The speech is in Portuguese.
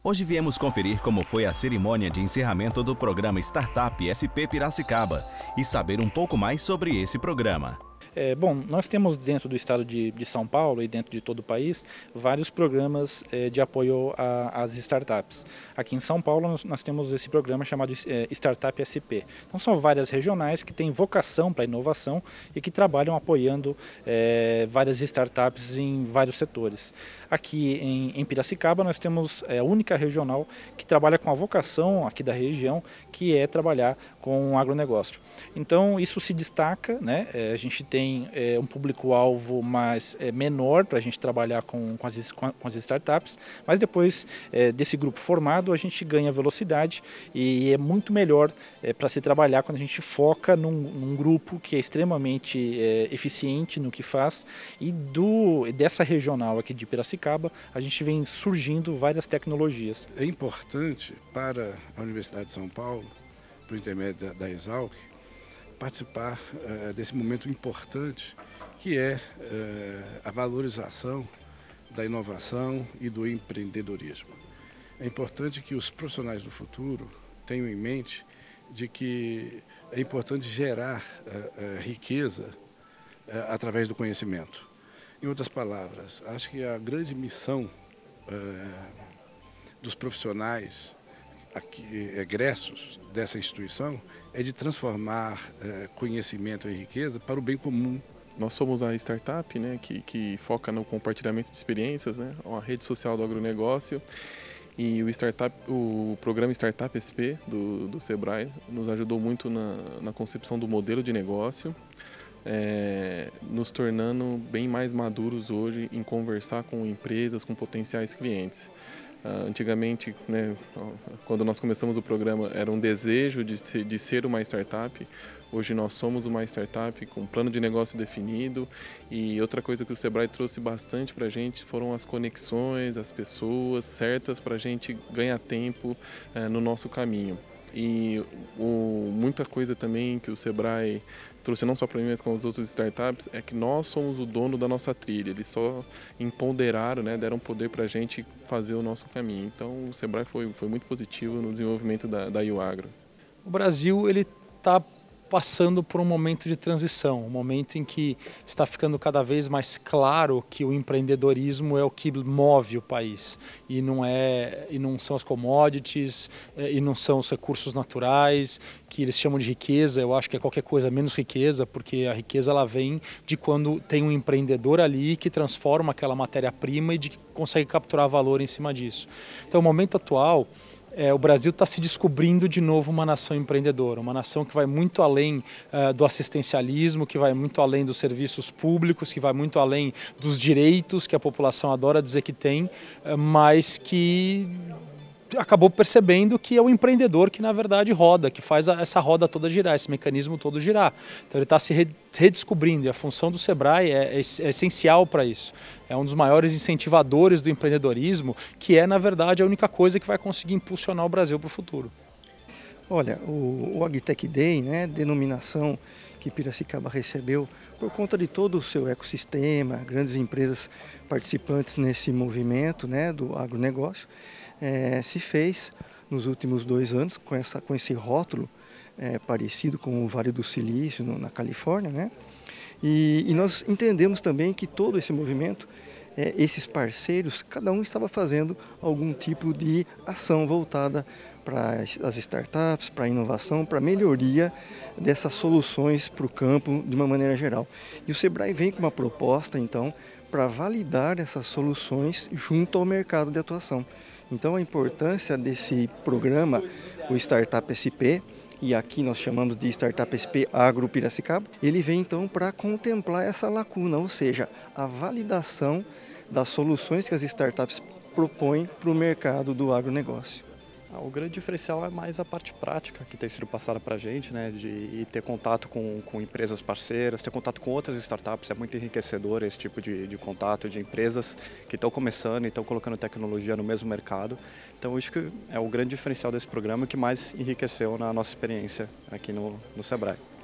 Hoje viemos conferir como foi a cerimônia de encerramento do programa Startup SP Piracicaba e saber um pouco mais sobre esse programa. Bom, nós temos dentro do estado de São Paulo e dentro de todo o país vários programas de apoio às startups. Aqui em São Paulo nós temos esse programa chamado Startup SP. Então são várias regionais que têm vocação para inovação e que trabalham apoiando várias startups em vários setores. Aqui em Piracicaba nós temos a única regional que trabalha com a vocação aqui da região, que é trabalhar com o agronegócio. Então isso se destaca, né? A gente tem um público-alvo menor para a gente trabalhar com as startups, mas depois desse grupo formado a gente ganha velocidade e é muito melhor para se trabalhar quando a gente foca num grupo que é extremamente eficiente no que faz e dessa regional aqui de Piracicaba a gente vem surgindo várias tecnologias. É importante para a Universidade de São Paulo, por intermédio da Exalc, participar desse momento importante que é a valorização da inovação e do empreendedorismo. É importante que os profissionais do futuro tenham em mente de que é importante gerar riqueza através do conhecimento. Em outras palavras, acho que a grande missão dos profissionais egressos dessa instituição é de transformar conhecimento em riqueza para o bem comum. Nós somos a startup, né, que foca no compartilhamento de experiências, né, uma rede social do agronegócio, e o programa Startup SP do Sebrae nos ajudou muito na concepção do modelo de negócio, nos tornando bem mais maduros hoje em conversar com empresas, com potenciais clientes. Antigamente, né, quando nós começamos o programa, era um desejo de ser uma startup. Hoje nós somos uma startup com um plano de negócio definido. E outra coisa que o Sebrae trouxe bastante para a gente foram as conexões, as pessoas certas para a gente ganhar tempo no nosso caminho. E muita coisa também que o Sebrae trouxe não só para mim, mas com as outras startups, é que nós somos o dono da nossa trilha. Eles só empoderaram, né, deram poder para a gente fazer o nosso caminho. Então o Sebrae foi muito positivo no desenvolvimento da Iuagro. O Brasil está passando por um momento de transição, um momento em que está ficando cada vez mais claro que o empreendedorismo é o que move o país e não são as commodities e não são os recursos naturais que eles chamam de riqueza. Eu acho que é qualquer coisa menos riqueza, porque a riqueza ela vem de quando tem um empreendedor ali que transforma aquela matéria-prima e de que consegue capturar valor em cima disso. Então, o momento atual, o Brasil está se descobrindo de novo uma nação empreendedora, uma nação que vai muito além do assistencialismo, que vai muito além dos serviços públicos, que vai muito além dos direitos que a população adora dizer que tem, mas que acabou percebendo que é o empreendedor que na verdade roda, que faz essa roda toda girar, esse mecanismo todo girar. Então ele está se redescobrindo e a função do Sebrae é essencial para isso. É um dos maiores incentivadores do empreendedorismo, que é na verdade a única coisa que vai conseguir impulsionar o Brasil para o futuro. Olha, o Agtech Day, né, denominação que Piracicaba recebeu por conta de todo o seu ecossistema, grandes empresas participantes nesse movimento, né, do agronegócio, se fez nos últimos 2 anos com esse rótulo parecido com o Vale do Silício na Califórnia, né? E nós entendemos também que todo esse movimento, esses parceiros, cada um estava fazendo algum tipo de ação voltada para as startups, para a inovação, para a melhoria dessas soluções para o campo de uma maneira geral. E o Sebrae vem com uma proposta, então, para validar essas soluções junto ao mercado de atuação. Então a importância desse programa, o Startup SP, e aqui nós chamamos de Startup SP Agro Piracicaba, ele vem então para contemplar essa lacuna, ou seja, a validação das soluções que as startups propõem para o mercado do agronegócio. O grande diferencial é mais a parte prática que tem sido passada para a gente, né, de ter contato com empresas parceiras, ter contato com outras startups. É muito enriquecedor esse tipo de contato de empresas que estão começando e estão colocando tecnologia no mesmo mercado. Então, acho que é o grande diferencial desse programa que mais enriqueceu na nossa experiência aqui no Sebrae.